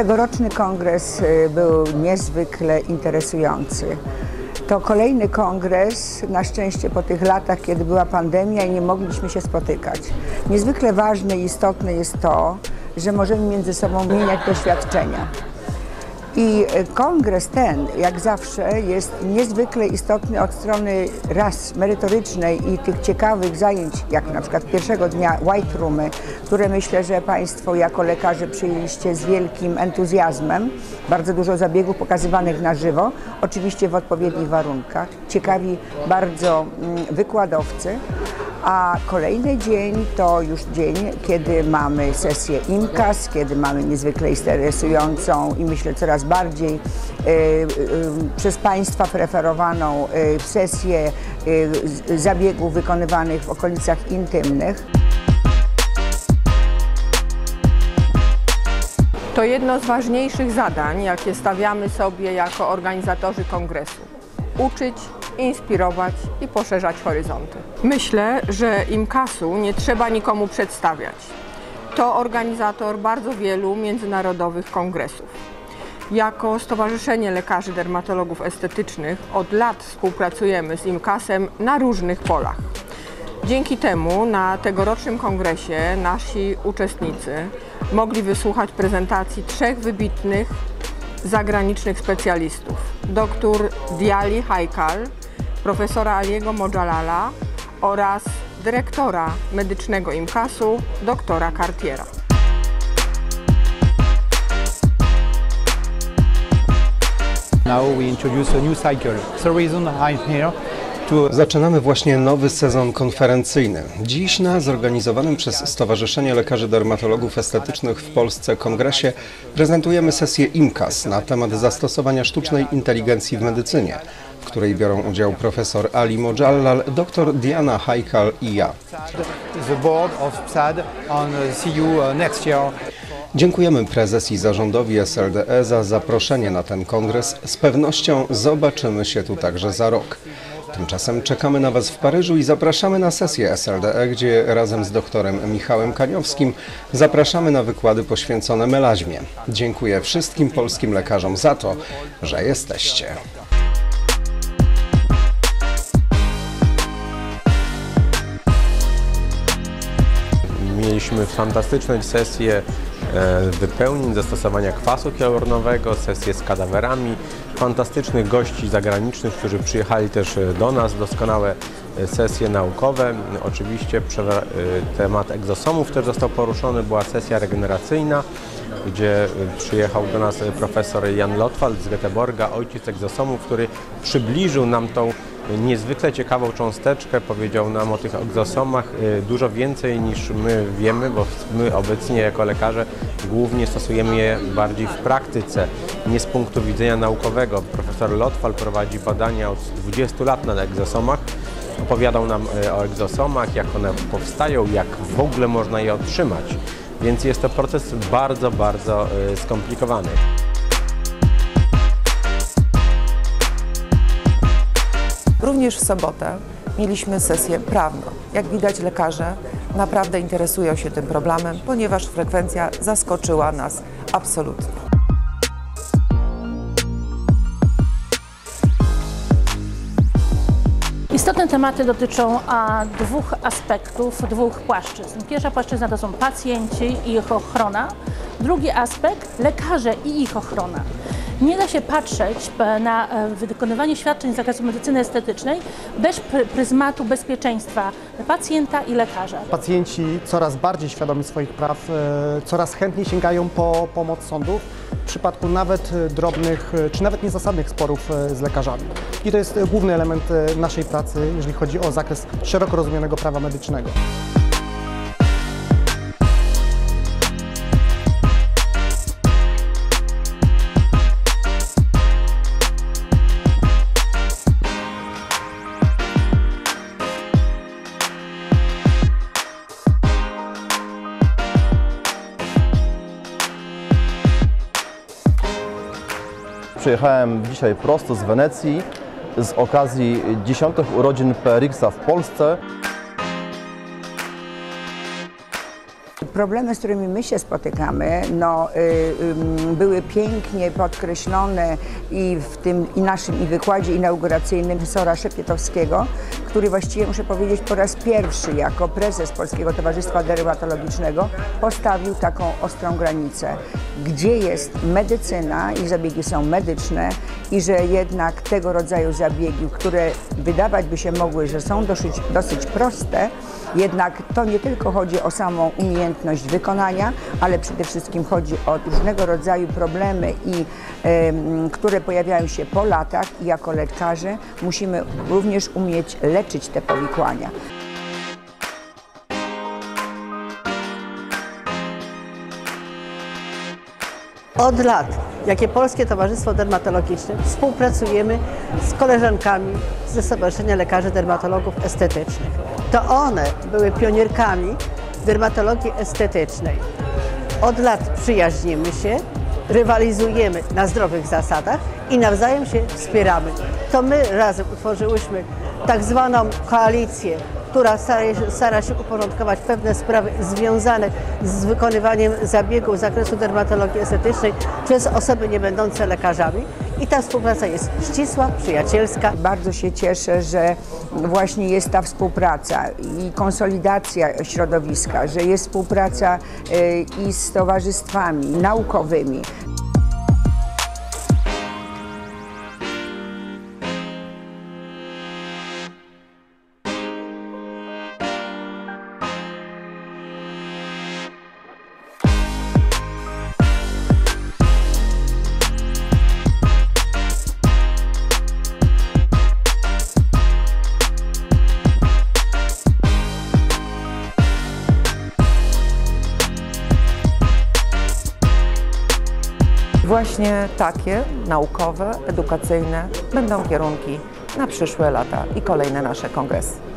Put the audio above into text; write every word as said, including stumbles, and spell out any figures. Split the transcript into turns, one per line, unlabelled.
Tegoroczny kongres był niezwykle interesujący. To kolejny kongres, na szczęście po tych latach, kiedy była pandemia i nie mogliśmy się spotykać. Niezwykle ważne i istotne jest to, że możemy między sobą wymieniać doświadczenia. I kongres ten, jak zawsze, jest niezwykle istotny od strony raz merytorycznej i tych ciekawych zajęć, jak na przykład pierwszego dnia White Roomy, które myślę, że Państwo jako lekarze przyjęliście z wielkim entuzjazmem. Bardzo dużo zabiegów pokazywanych na żywo, oczywiście w odpowiednich warunkach. Ciekawi bardzo wykładowcy. A kolejny dzień to już dzień, kiedy mamy sesję I M K A S, kiedy mamy niezwykle interesującą i myślę coraz bardziej y, y, przez Państwa preferowaną y, sesję y, zabiegów wykonywanych w okolicach intymnych.
To jedno z ważniejszych zadań, jakie stawiamy sobie jako organizatorzy kongresu. Uczyć, inspirować i poszerzać horyzonty. Myślę, że I M K A S-u nie trzeba nikomu przedstawiać. To organizator bardzo wielu międzynarodowych kongresów. Jako Stowarzyszenie Lekarzy Dermatologów Estetycznych od lat współpracujemy z I M K A S-em na różnych polach. Dzięki temu na tegorocznym kongresie nasi uczestnicy mogli wysłuchać prezentacji trzech wybitnych zagranicznych specjalistów. Doktor Diyali Haikal, profesora Aliego Mojalala oraz dyrektora medycznego I M K A S-u, doktora Cartiera.
Now we introduce a new cycle. That's the reason I'm here.
Zaczynamy właśnie nowy sezon konferencyjny. Dziś na zorganizowanym przez Stowarzyszenie Lekarzy Dermatologów Estetycznych w Polsce kongresie prezentujemy sesję I M K A S na temat zastosowania sztucznej inteligencji w medycynie, w której biorą udział profesor Ali Mojalal, dr Diana Haikal i ja. Dziękujemy prezes i zarządowi S L D E za zaproszenie na ten kongres. Z pewnością zobaczymy się tu także za rok. Tymczasem czekamy na Was w Paryżu i zapraszamy na sesję S L D E, gdzie razem z doktorem Michałem Kaniowskim zapraszamy na wykłady poświęcone melaźmie. Dziękuję wszystkim polskim lekarzom za to, że jesteście.
Mieliśmy fantastyczne sesje wypełnień, zastosowania kwasu hialuronowego, sesje z kadawerami, fantastycznych gości zagranicznych, którzy przyjechali też do nas, doskonałe sesje naukowe. Oczywiście temat egzosomów też został poruszony, była sesja regeneracyjna, gdzie przyjechał do nas profesor Jan Lotwald z Göteborga, ojciec egzosomów, który przybliżył nam tą niezwykle ciekawą cząsteczkę, powiedział nam o tych egzosomach dużo więcej niż my wiemy, bo my obecnie jako lekarze głównie stosujemy je bardziej w praktyce, nie z punktu widzenia naukowego. Profesor Lotwald prowadzi badania od dwudziestu lat na egzosomach. Opowiadał nam o egzosomach, jak one powstają, jak w ogóle można je otrzymać. Więc jest to proces bardzo, bardzo skomplikowany.
Również w sobotę mieliśmy sesję prawną. Jak widać, lekarze naprawdę interesują się tym problemem, ponieważ frekwencja zaskoczyła nas absolutnie.
Istotne tematy dotyczą a, dwóch aspektów, dwóch płaszczyzn. Pierwsza płaszczyzna to są pacjenci i ich ochrona. Drugi aspekt lekarze i ich ochrona. Nie da się patrzeć na wykonywanie świadczeń z zakresu medycyny estetycznej bez pryzmatu bezpieczeństwa pacjenta i lekarza.
Pacjenci coraz bardziej świadomi swoich praw, coraz chętniej sięgają po pomoc sądów w przypadku nawet drobnych czy nawet niezasadnych sporów z lekarzami. I to jest główny element naszej pracy, jeżeli chodzi o zakres szeroko rozumianego prawa medycznego.
Przyjechałem dzisiaj prosto z Wenecji z okazji dziesiątych urodzin P R X-a w Polsce.
Problemy, z którymi my się spotykamy, no, y, y, były pięknie podkreślone i w tym i naszym i wykładzie inauguracyjnym profesora Szepietowskiego, który właściwie, muszę powiedzieć, po raz pierwszy jako prezes Polskiego Towarzystwa Dermatologicznego postawił taką ostrą granicę, gdzie jest medycyna i zabiegi są medyczne i że jednak tego rodzaju zabiegi, które wydawać by się mogły, że są dosyć, dosyć proste, jednak to nie tylko chodzi o samą umiejętność wykonania, ale przede wszystkim chodzi o różnego rodzaju problemy, i, y, które pojawiają się po latach i jako lekarze musimy również umieć leczyć te powikłania.
Od lat, jakie Polskie Towarzystwo Dermatologiczne, współpracujemy z koleżankami ze Stowarzyszenia Lekarzy Dermatologów Estetycznych. To one były pionierkami dermatologii estetycznej. Od lat przyjaźnimy się, rywalizujemy na zdrowych zasadach i nawzajem się wspieramy. To my razem utworzyłyśmy tak zwaną koalicję, która stara się uporządkować pewne sprawy związane z wykonywaniem zabiegów z zakresu dermatologii estetycznej przez osoby nie będące lekarzami. I ta współpraca jest ścisła, przyjacielska.
Bardzo się cieszę, że właśnie jest ta współpraca i konsolidacja środowiska, że jest współpraca i z towarzystwami naukowymi.
Właśnie takie naukowe, edukacyjne będą kierunki na przyszłe lata i kolejne nasze kongresy.